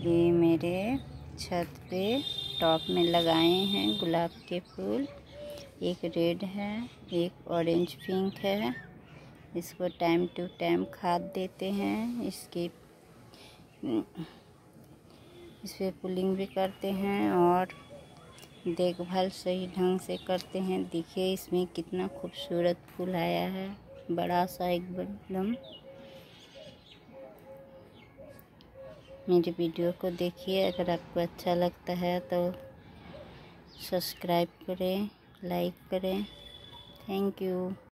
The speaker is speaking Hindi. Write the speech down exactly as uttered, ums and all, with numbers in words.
ये मेरे छत पे टॉप में लगाए हैं गुलाब के फूल। एक रेड है, एक ऑरेंज पिंक है। इसको टाइम टू टाइम खाद देते हैं। इसकी इस पर पुलिंग भी करते हैं और देखभाल सही ढंग से करते हैं। देखिए इसमें कितना खूबसूरत फूल आया है, बड़ा सा एकदम। मेरी वीडियो को देखिए, अगर आपको अच्छा लगता है तो सब्सक्राइब करें, लाइक करें। Thank you.